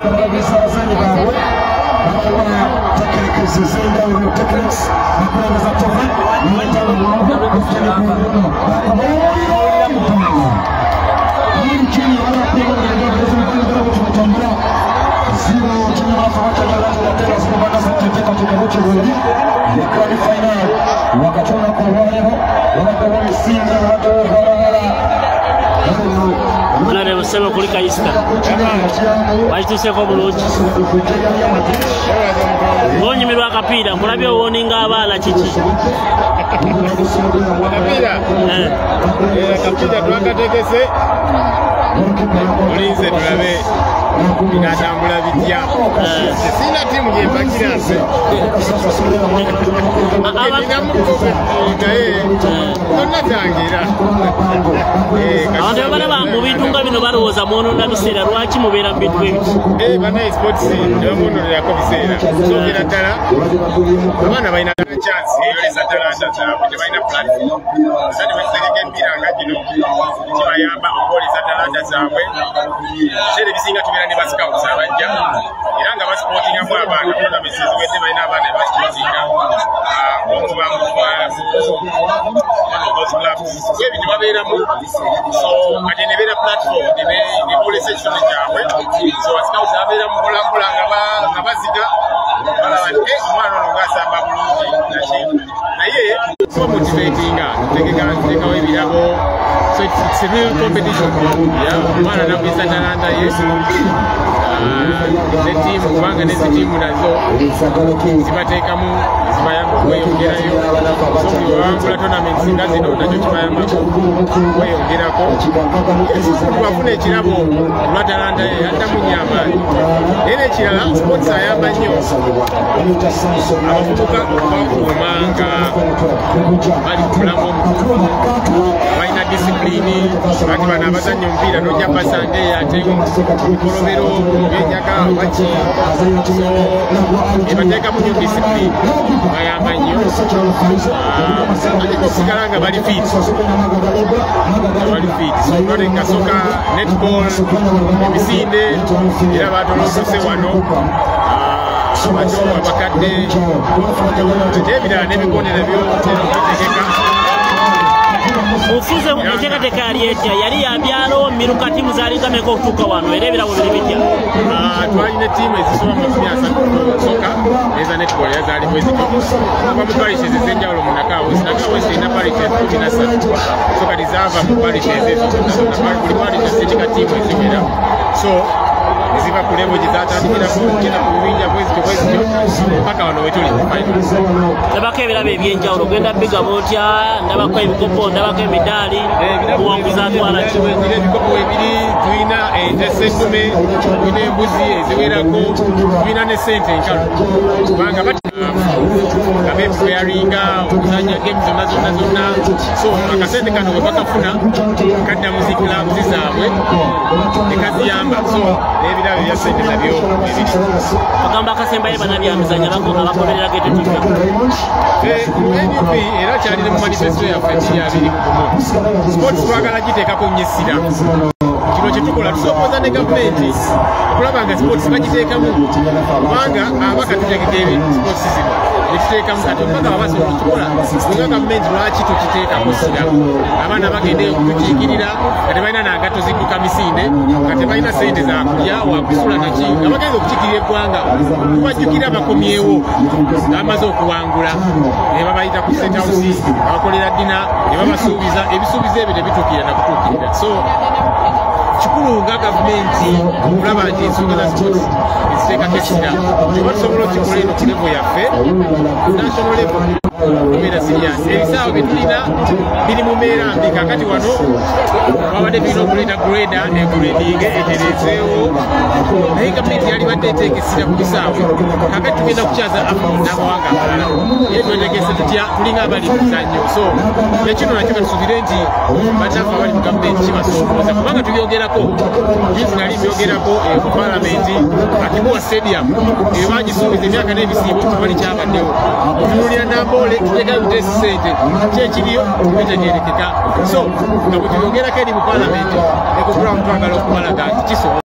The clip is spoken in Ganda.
Ana deve ser kuri kaista. Wachituse bulungi. Bonyimirwa akapiira mulabye woninga abaala kiki. Akapiira twakategese. Olinze tulabe binatambula bitya. Sina timu gyempakira nze. Abantu balaba mu bintu nga bino balowooza mwononda biseera lwaki mubeera mu bintu ebyo? Bana sports tebamunonerako biseera. Soogera ddala abaana balina chance eyolesa talanta zaabwe tebalina platform. Sani bategeka emipiira nga gino kibayamba okwolesa talanta zaabwe. Ebiseera ebisinga tubeera ne bascouts abajja era nga basportingamu abaana tournaments eziwedde balina abaana basportinga okuba ebyo tebabeeramu so kati nebeera platform nebolesa ekitone kyabwe so bascouts ababeera mu mpolampola nga baziga balaba nti omwana ono ngaasamba bulungi naye kuba motivatinga tutekawo ebirabo so it's a real competition omwana nakwisa talanta ye netiimu kubanga nezi tiimu nazo zibateekamu zibayamba okweyongerayo so buli wawangula tournaments nga zino nakyo kibayamba okweyongerako bafuna ekirabo olwa talanta ye addamu nnyo amaanyi naye nekirala sports ayamba nnyo abavubuka bakuuma nga bali ku bulamu omutuufu balina disipulini ati bano abazannya omupiira nojja basande ate kolobero byenjaga baki so ebateekamu nnyo disipulini bayamba nnyo ate osigala nga bali fit so notengasoka netball emisinde era batolosose wano abato abakadde ebirala n'ebibonero byotegeka Mufuze enteekateeka yali etya yali yabyalo miruka tiimu zaaligameko okutuuka wano era ebirabo biri bitya? Twalina ttiimu ezisoba mu 300 soka eza netball era zaali bwezityo kuba mu parishes ez'enjawulo mu Nakawesi erina parishes 13 so kati zaava mu parishes ezo buli parishes zirina ttiimu eziwera so eziva ku level gye zaatandikirako genda ku bibinja bwezityo paka wano wetuli ndabako ebirabo ebyenjawulo genda bigaba otya ndabako ebikopo ndabako emidaali obuwanguzi atwala ki? Tulina ebikopo ebiri tulina ente ssendume tulina embuzi eziwerako tulina ne sente enkalu kubanga nga bepreparinga okuzanya game zonna so akasente kano bwe bakafuna kadda mu zikilabuzi zaabwe ne kaziyamba so n'ebirabo ebya sente nabyo ebiri bagamba akasembayo banabyamizanya bagoberera Ghetto TV NUP era kyalire mu manifesto yaffe ekiri 21 sports twagala giteekako nnyo essira kino kyetukola tusoboza ne gavumenti okulaba nga sports bagiteekamu kubanga abaka tutegedde sports zino ekiteekamu kati mpaka babasobola okukola nga gavumenti lwaki tukiteekamu essira abaana bagende okutukiikirira nga tebalina nangatto zidduka misinde nga tebalina sente zakulya wakusula naki nga bagenza okukiikirira eggwanga kubajjukira bakomyewo nga bamaze okuwangula ne babayita ku state house abakolera ddina ne babasuubiza ebisuubizo ebyo tebituukirira nakutuukirira so kikulu nga gavumenti okulaba nti ensonga za sports eziteekako essira oba tusobola okikola eno ku level yaffe national level obeera serious ebisaawe bye tulina biri mu mbeera mbi kakati wano babadde tulina okuleeta greda egredinge etereezeewo naye gavumenti yali badde eteeka essira ku bisaawe kakati tugenda kukyaza n'amawanga amalala naye twetegese tutya tulinga abali mu muzannyo so ekino nakyo katusuubire nti bannaffe abali mu gavumenti kibasoomooza kubanga tubyogerako bintu nali byogerako mu palamenti akimuwa stadium eyo bagisuubiza emyaka n'ebisiibo tubali kyabaddewo otunulira namboole tuteekayo buteesi sente kyekiriyo bitegeerekeka so nga bwe tubyogerako eri mu palamenti ne ku ground twagala okubalaga nti kisobola